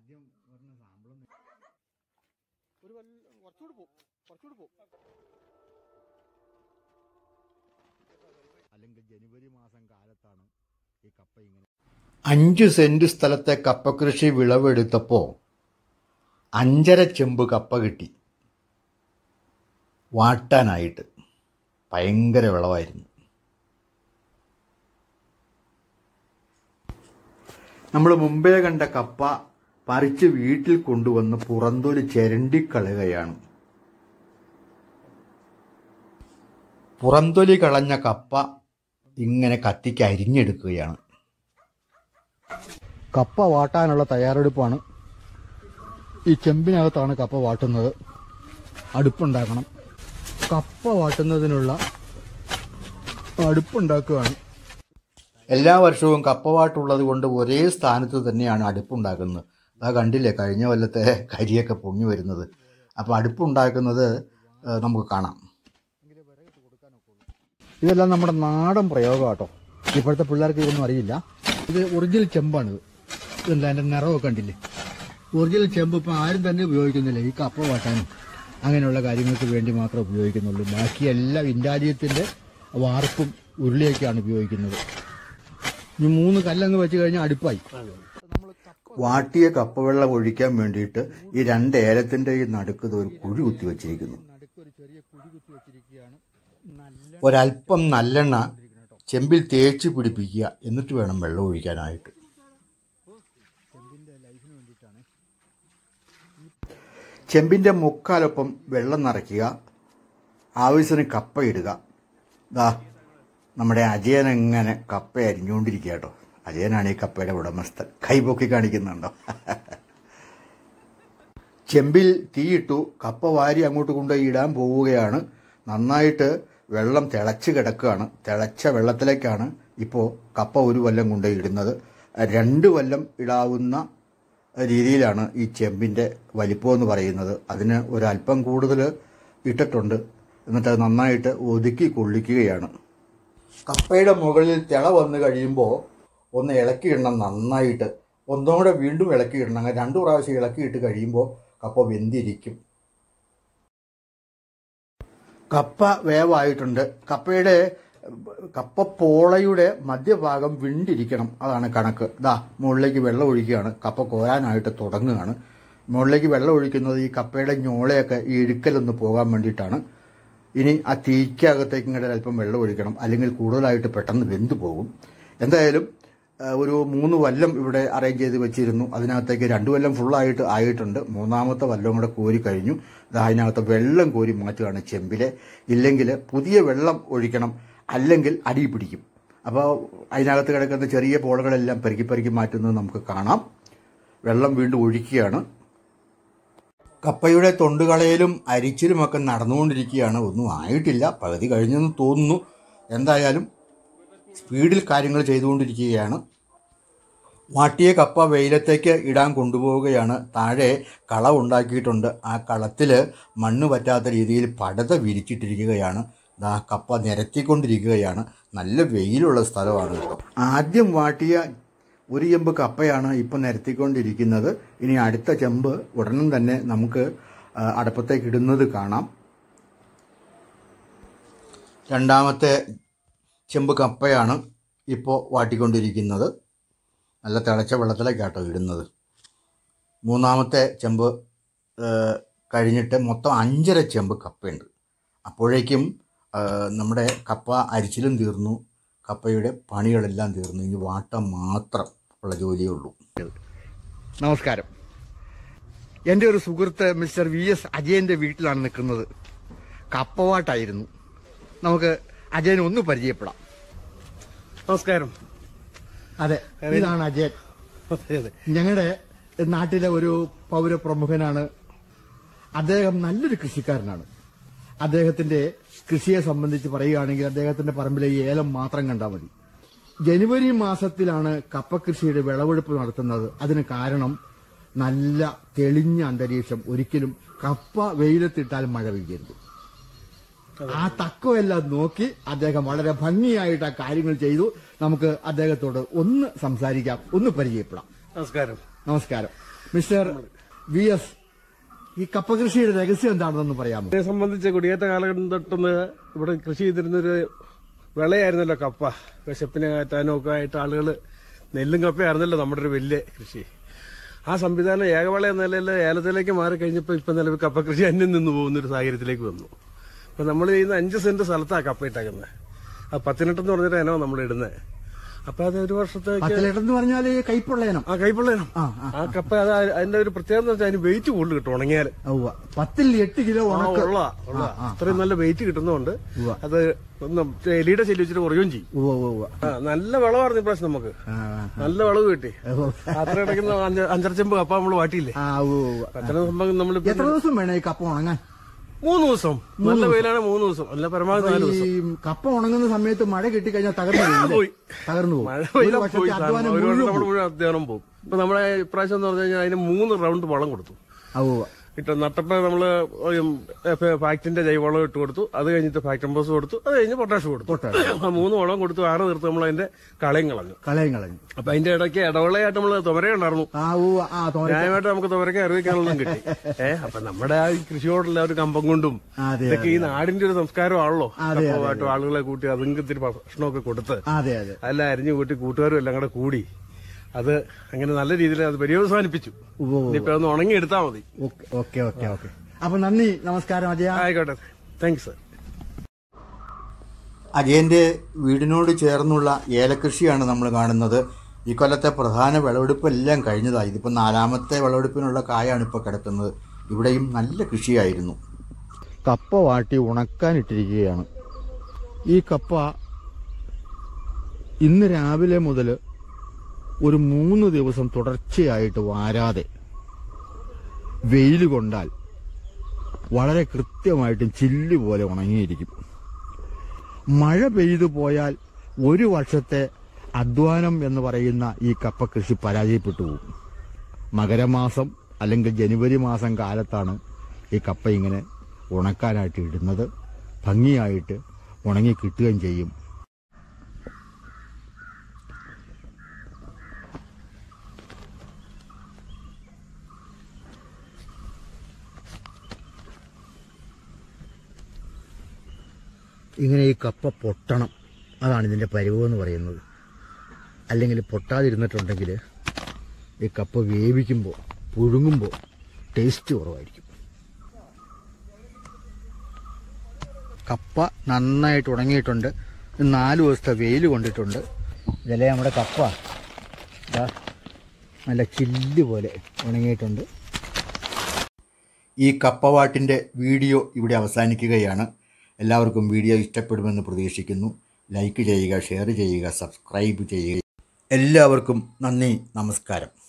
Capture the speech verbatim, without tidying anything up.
അല്ലെങ്കിൽ ജനുവരി മാസം കാലത്താണ് ഈ കപ്പ ഇങ്ങനെ. അഞ്ച് സെന്റ് സ്ഥലത്തെ കപ്പ കൃഷി വിളവെടുത്തപ്പോൾ അഞ്ചര ചെമ്പ് കപ്പ കിട്ടി. വാട്ടാനായിട്ട് ഭയങ്കര വിളവായിരുന്നു. നമ്മൾ മുമ്പേ കണ്ട കപ്പ പറിച്ച് വീട്ടിൽ കൊണ്ടുവന്ന് പുറന്തൊലി ചിരണ്ടിക്കളയുകയാണ്. പുറന്തൊലി കളഞ്ഞ കപ്പ ഇങ്ങനെ കത്തിക്ക് അരിഞ്ഞെടുക്കുകയാണ്. കപ്പ വാട്ടാനുള്ള തയ്യാറെടുപ്പാണ്. ഈ ചെമ്പിനകത്താണ് കപ്പ വാട്ടുന്നത്. അടുപ്പുണ്ടാക്കണം. കപ്പ വാട്ടുന്നതിനുള്ള അടുപ്പുണ്ടാക്കുകയാണ്. എല്ലാ വർഷവും കപ്പവാട്ടുള്ളത് കൊണ്ട് ഒരേ സ്ഥാനത്ത് തന്നെയാണ് അടുപ്പുണ്ടാക്കുന്നത്. അതാ കണ്ടില്ലേ കഴിഞ്ഞ കൊല്ലത്തെ കരിയൊക്കെ പൊങ്ങി വരുന്നത്. അപ്പോൾ അടുപ്പുണ്ടാക്കുന്നത് നമുക്ക് കാണാം. ഇതെല്ലാം നമ്മുടെ നാടൻ പ്രയോഗം കേട്ടോ. ഇപ്പോഴത്തെ പിള്ളേർക്ക് ഇതൊന്നും അറിയില്ല. ഇത് ഒറിജിനൽ ചെമ്പാണിത്. ഇതല്ല അതിൻ്റെ നിറമൊക്കെ കണ്ടില്ലേ. ഒറിജിനൽ ചെമ്പ് ഇപ്പം ആരും തന്നെ ഉപയോഗിക്കുന്നില്ല. ഈ കപ്പ വാട്ടാനും അങ്ങനെയുള്ള കാര്യങ്ങൾക്ക് വേണ്ടി മാത്രമേ ഉപയോഗിക്കുന്നുള്ളൂ. ബാക്കിയെല്ലാം ഇൻഡാലിയത്തിൻ്റെ വാർപ്പും ഉരുളിയൊക്കെയാണ് ഉപയോഗിക്കുന്നത്. ഈ മൂന്ന് കല്ലങ്ങ് വെച്ച് കഴിഞ്ഞാൽ അടുപ്പായി. വാട്ടിയ കപ്പവെള്ളം ഒഴിക്കാൻ വേണ്ടിയിട്ട് ഈ രണ്ട് ഏലത്തിൻ്റെ ഈ നടുക്ക് ഒരു കുഴി കുത്തി വെച്ചിരിക്കുന്നു. ഒരല്പം നല്ലെണ്ണ ചെമ്പിൽ തേച്ച് പിടിപ്പിക്കുക. എന്നിട്ട് വേണം വെള്ളം ഒഴിക്കാനായിട്ട്. ചെമ്പിൻ്റെ മുക്കാലൊപ്പം വെള്ളം നിറയ്ക്കുക. ആവശ്യത്തിന് കപ്പ ഇടുക. ദാ നമ്മുടെ അജയൻ എങ്ങനെ കപ്പ അരിഞ്ഞുകൊണ്ടിരിക്കുക കേട്ടോ. അജയനാണ് ഈ കപ്പയുടെ ഉടമസ്ഥൻ. കൈപൊക്കി കാണിക്കുന്നുണ്ടോ? ചെമ്പിൽ തീയിട്ടു. കപ്പ വാരി അങ്ങോട്ട് കൊണ്ടുപോയി ഇടാൻ പോവുകയാണ്. നന്നായിട്ട് വെള്ളം തിളച്ച് കിടക്കുകയാണ്. തിളച്ച വെള്ളത്തിലേക്കാണ് ഇപ്പോൾ കപ്പ ഒരു വല്ലം കൊണ്ടുപോയി ഇടുന്നത്. രണ്ട് വല്ലം ഇടാവുന്ന രീതിയിലാണ് ഈ ചെമ്പിൻ്റെ വലിപ്പം എന്ന് പറയുന്നത്. അതിന് ഒരല്പം കൂടുതൽ ഇട്ടിട്ടുണ്ട്. എന്നിട്ട് അത് നന്നായിട്ട് ഒതുക്കി കൊള്ളിക്കുകയാണ്. കപ്പയുടെ മുകളിൽ തിള വന്നു കഴിയുമ്പോൾ ഒന്ന് ഇളക്കിയിടണം നന്നായിട്ട്. ഒന്നുകൂടെ വീണ്ടും ഇളക്കിയിടണം. അങ്ങനെ രണ്ടു പ്രാവശ്യം ഇളക്കിയിട്ട് കഴിയുമ്പോൾ കപ്പ വെന്തിരിക്കും. കപ്പ വേവായിട്ടുണ്ട്. കപ്പയുടെ കപ്പപ്പോളയുടെ മധ്യഭാഗം വിണ്ടിരിക്കണം. അതാണ് കണക്ക്. ദാ മുകളിലേക്ക് വെള്ളം ഒഴിക്കുകയാണ്. കപ്പ കോരാനായിട്ട് തുടങ്ങുകയാണ്. മുകളിലേക്ക് വെള്ളം ഒഴിക്കുന്നത് ഈ കപ്പയുടെ ഞോളയൊക്കെ ഈ ഇഴുക്കലൊന്ന് പോകാൻ വേണ്ടിയിട്ടാണ്. ഇനി ആ തീക്കകത്തേക്ക് ഇങ്ങനെ അല്പം വെള്ളം ഒഴിക്കണം. അല്ലെങ്കിൽ കൂടുതലായിട്ട് പെട്ടെന്ന് വെന്ത് പോകും. എന്തായാലും ഒരു മൂന്ന് വല്ലം ഇവിടെ അറേഞ്ച് ചെയ്ത് വെച്ചിരുന്നു. അതിനകത്തേക്ക് രണ്ട് വല്ലം ഫുള്ളായിട്ട് ആയിട്ടുണ്ട്. മൂന്നാമത്തെ വല്ലം കൂടെ കോരി കഴിഞ്ഞു. അതിനകത്ത് വെള്ളം കോരി മാറ്റുകയാണ് ചെമ്പിലെ. ഇല്ലെങ്കിൽ പുതിയ വെള്ളം ഒഴിക്കണം. അല്ലെങ്കിൽ അടി പിടിക്കും. അപ്പോൾ അതിനകത്ത് കിടക്കുന്ന ചെറിയ പോളകളെല്ലാം പെരുക്കി പെരുക്കി മാറ്റുന്നത് നമുക്ക് കാണാം. വെള്ളം വീണ്ടും ഒഴിക്കുകയാണ്. കപ്പയുടെ തൊണ്ടുകളയിലും അരിച്ചിലുമൊക്കെ നടന്നുകൊണ്ടിരിക്കുകയാണ്. ഒന്നും ആയിട്ടില്ല. പകുതി കഴിഞ്ഞെന്ന് തോന്നുന്നു. എന്തായാലും സ്പീഡിൽ കാര്യങ്ങൾ ചെയ്തുകൊണ്ടിരിക്കുകയാണ്. വാട്ടിയ കപ്പ വെയിലത്തേക്ക് ഇടാൻ കൊണ്ടുപോവുകയാണ്. താഴെ കള ഉണ്ടാക്കിയിട്ടുണ്ട്. ആ കളത്തിൽ മണ്ണ് പറ്റാത്ത രീതിയിൽ പടത വിരിച്ചിട്ടിരിക്കുകയാണ്. ദാ കപ്പ നിരത്തിക്കൊണ്ടിരിക്കുകയാണ്. നല്ല വെയിലുള്ള സ്ഥലമാണ് കേട്ടോ. ആദ്യം വാട്ടിയ ഒരു ചെമ്പ് കപ്പയാണ് ഇപ്പം നിരത്തിക്കൊണ്ടിരിക്കുന്നത്. ഇനി അടുത്ത ചെമ്പ് ഉടനെ തന്നെ നമുക്ക് അടുപ്പത്തേക്ക് ഇടുന്നത് കാണാം. രണ്ടാമത്തെ ചെമ്പ് കപ്പയാണ് ഇപ്പോൾ വാട്ടിക്കൊണ്ടിരിക്കുന്നത്. നല്ല തിളച്ച വെള്ളത്തിലേക്കാട്ടോ ഇടുന്നത്. മൂന്നാമത്തെ ചെമ്പ് കഴിഞ്ഞിട്ട് മൊത്തം അഞ്ചര ചെമ്പ് കപ്പയുണ്ട്. അപ്പോഴേക്കും നമ്മുടെ കപ്പ അരിച്ചിലും തീർന്നു. കപ്പയുടെ പണികളെല്ലാം തീർന്നു. ഇനി വാട്ടം മാത്രം ഉള്ള ജോലിയേ ഉള്ളൂ. നമസ്കാരം. എൻ്റെ ഒരു സുഹൃത്ത് മിസ്റ്റർ വി എസ് അജയൻ്റെ വീട്ടിലാണ് നിൽക്കുന്നത്. കപ്പവാട്ടായിരുന്നു. നമുക്ക് അജയനെ ഒന്ന് പരിചയപ്പെടാം. നമസ്കാരം. അതെ, ഇതാണ് അജയൻ. ഞങ്ങളുടെ നാട്ടിലെ ഒരു പൗരപ്രമുഖനാണ്. അദ്ദേഹം നല്ലൊരു കൃഷിക്കാരനാണ്. അദ്ദേഹത്തിന്റെ കൃഷിയെ സംബന്ധിച്ച് പറയുകയാണെങ്കിൽ അദ്ദേഹത്തിന്റെ പറമ്പിലെ ഏലം മാത്രം കണ്ടാൽ മതി. ജനുവരി മാസത്തിലാണ് കപ്പ കൃഷിയുടെ വിളവെടുപ്പ് നടത്തുന്നത്. അതിന് കാരണം നല്ല തെളിഞ്ഞ അന്തരീക്ഷം. ഒരിക്കലും കപ്പ വെയിലത്തിട്ടാൽ മഴ പെയ്യരുത്. ആ തക്കമെല്ലാം നോക്കി അദ്ദേഹം വളരെ ഭംഗിയായിട്ട് ആ കാര്യങ്ങൾ ചെയ്തു. നമുക്ക് അദ്ദേഹത്തോട് ഒന്ന് സംസാരിക്കാം, ഒന്ന് പരിചയപ്പെടാം. നമസ്കാരം. നമസ്കാരം. മിസ്റ്റർ വി എസ്, ഈ കപ്പ കൃഷിയുടെ രഹസ്യം എന്താണെന്ന് പറയാമോ? ഇതിനെ സംബന്ധിച്ച് കുടിയേറ്റ കാലഘട്ടം തൊട്ടുന്ന് ഇവിടെ കൃഷി ചെയ്തിരുന്നൊരു വിളയായിരുന്നല്ലോ കപ്പ. വിശപ്പിനെ കയറ്റാനും ഒക്കെ ആയിട്ട് ആളുകൾ നെല്ലും കപ്പയായിരുന്നല്ലോ നമ്മുടെ ഒരു വലിയ കൃഷി. ആ സംവിധാനം ഏകവിള എന്ന നിലയിൽ ഏലത്തിലേക്ക് മാറി കഴിഞ്ഞപ്പോൾ ഇപ്പം നിലവിൽ കപ്പ കൃഷി അന്യം നിന്ന് പോകുന്ന ഒരു സാഹചര്യത്തിലേക്ക് വന്നു. അപ്പം നമ്മൾ ചെയ്യുന്ന അഞ്ച് സെന്റ് സ്ഥലത്താണ് കപ്പ ഇട്ടേക്കുന്നത്. ആ പത്തിനെട്ടെന്ന് പറഞ്ഞിട്ട് ഇനോ നമ്മൾ ഇടുന്നത്. അപ്പൊ അത് ഒരു വർഷത്തേക്ക് എന്ന് പറഞ്ഞാൽ കൈപ്പുള്ള ഇനം. ആ കൈപ്പുള്ള ഇനം ആ കപ്പ. അത് അതിന്റെ ഒരു പ്രത്യേകത എന്ന് വെച്ചാൽ അതിന് വെയിറ്റ് കൂടുതൽ കിട്ടും ഉണങ്ങിയാൽ. പത്തിൽ എട്ട് കിലോ ഉള്ള ഉള്ള അത്രയും നല്ല വെയിറ്റ് കിട്ടുന്നതുകൊണ്ട് അത് എലിയുടെ ശല്യം വെച്ചിട്ട് കുറയുകയും ചെയ്യും. നല്ല വിളവായിരുന്നു ഇപ്രാവശ്യം നമുക്ക്. നല്ല വിളവ് കിട്ടി. അത്ര ഇടയ്ക്കുന്ന അഞ്ചര ചെമ്പ് കപ്പ നമ്മൾ വാട്ടിയില്ലേ. അത്തരം സംഭവം നമ്മൾ എത്ര ദിവസം വേണം ഈ കപ്പ ഉണങ്ങാൻ? മൂന്ന് ദിവസം. നല്ല വെയിലാണ് മൂന്ന് ദിവസം, അല്ല പരമാവധി നാല് ദിവസം. കപ്പ ഉണങ്ങുന്ന സമയത്ത് മഴ കിട്ടിക്കഴിഞ്ഞാൽ തകർന്നു പോയി തകർന്നു പോകും. മഴ പെയ്താൽ പോയി നമ്മുടെ മുഴുവൻ അധ്വാനം പോകും. ഇപ്പൊ നമ്മുടെ ഇപ്രാവശ്യം എന്ന് പറഞ്ഞു കഴിഞ്ഞാൽ അതിന് മൂന്ന് റൗണ്ട് വളം കൊടുത്തു. ഇട്ട് നട്ടപ്പോ നമ്മള് ഫാക്ടറിന്റെ ജൈവവളം ഇട്ട് കൊടുത്തു. അത് കഴിഞ്ഞിട്ട് ഫാക്ടംബോസ് കൊടുത്തു. അത് കഴിഞ്ഞ് പൊട്ടാഷ് കൊടുത്തു. മൂന്ന് വളം കൊടുത്തു. ആറ് തീർത്ത് നമ്മൾ അതിന്റെ കളയും കളഞ്ഞു കളയും കളഞ്ഞു അപ്പൊ അതിന്റെ ഇടയ്ക്ക് ഇടവേളയായിട്ട് നമ്മള് തുവര ഉണ്ടായിരുന്നു. ന്യായമായിട്ട് നമുക്ക് തുവരയ്ക്ക് അറിയിക്കാനുള്ളതും കിട്ടി. ഏഹ് അപ്പൊ നമ്മുടെ ആ കൃഷിയോടുള്ള ഒരു കമ്പം കൊണ്ടും ഇതൊക്കെ ഈ നാടിന്റെ ഒരു സംസ്കാരമാണല്ലോ. അപ്പമായിട്ട് ആളുകളെ കൂട്ടി അതുങ്ങൾക്ക് ഇത്തിരി ഭക്ഷണമൊക്കെ കൊടുത്ത് അതെല്ലാം അരിഞ്ഞു കൂട്ടി കൂട്ടുകാരും എല്ലാം കൂടെ കൂടി അത് അങ്ങനെ നല്ല രീതിയിൽ അത് പര്യവസാനിപ്പിച്ചു. ഇനിയിപ്പോ ഒന്ന് ഉണങ്ങി എടുത്താൽ മതി. ഓക്കെ ഓക്കെ ഓക്കെ അപ്പൊ നന്ദി, നമസ്കാരം അജയ. ആയിക്കോട്ടെ, താങ്ക്സ് സർ. അജയന്റെ വീടിനോട് ചേർന്നുള്ള ഏലകൃഷിയാണ് നമ്മൾ കാണുന്നത്. ഈ കൊല്ലത്തെ പ്രധാന വിളവെടുപ്പ് എല്ലാം കഴിഞ്ഞതായി. ഇതിപ്പോൾ നാലാമത്തെ വിളവെടുപ്പിനുള്ള കായാണ് ഇപ്പോൾ കിടക്കുന്നത്. ഇവിടെയും നല്ല കൃഷിയായിരുന്നു. കപ്പ വാട്ടി ഉണക്കാനിട്ടിരിക്കുകയാണ്. ഈ കപ്പ ഇന്ന് രാവിലെ മുതൽ ഒരു മൂന്ന് ദിവസം തുടർച്ചയായിട്ട് വാരാതെ വെയിൽ കൊണ്ടാൽ വളരെ കൃത്യമായിട്ടും ചില്ല് പോലെ ഉണങ്ങിയിരിക്കും. മഴ പെയ്തു പോയാൽ ഒരു വർഷത്തെ അധ്വാനം എന്ന് പറയുന്ന ഈ കപ്പ കൃഷി പരാജയപ്പെട്ടു പോകും. മകരമാസം അല്ലെങ്കിൽ ജനുവരി മാസം കാലത്താണ് ഈ കപ്പ ഇങ്ങനെ ഉണക്കാനായിട്ട് ഇടുന്നത്. ഭംഗിയായിട്ട് ഉണങ്ങി കിട്ടുകയും ചെയ്യും. ഇങ്ങനെ ഈ കപ്പ പൊട്ടണം, അതാണ് ഇതിൻ്റെ പരിവ് എന്ന് പറയുന്നത്. അല്ലെങ്കിൽ പൊട്ടാതിരുന്നിട്ടുണ്ടെങ്കിൽ ഈ കപ്പ വേവിക്കുമ്പോൾ പുഴുങ്ങുമ്പോൾ ടേസ്റ്റ് കുറവായിരിക്കും. കപ്പ നന്നായിട്ട് ഉണങ്ങിയിട്ടുണ്ട്. നാല് ദിവസത്തെ വെയിൽ കൊണ്ടിട്ടുണ്ട്. ഇതല്ലേ നമ്മുടെ കപ്പ നല്ല ചില്ല് പോലെ ഉണങ്ങിയിട്ടുണ്ട്. ഈ കപ്പവാട്ടിൻ്റെ വീഡിയോ ഇവിടെ അവസാനിക്കുകയാണ്. എല്ലാവർക്കും വീഡിയോ ഇഷ്ടപ്പെടുമെന്ന് പ്രതീക്ഷിക്കുന്നു. ലൈക്ക് ചെയ്യുക, ഷെയർ ചെയ്യുക, സബ്സ്ക്രൈബ് ചെയ്യുക. എല്ലാവർക്കും നന്ദി, നമസ്കാരം.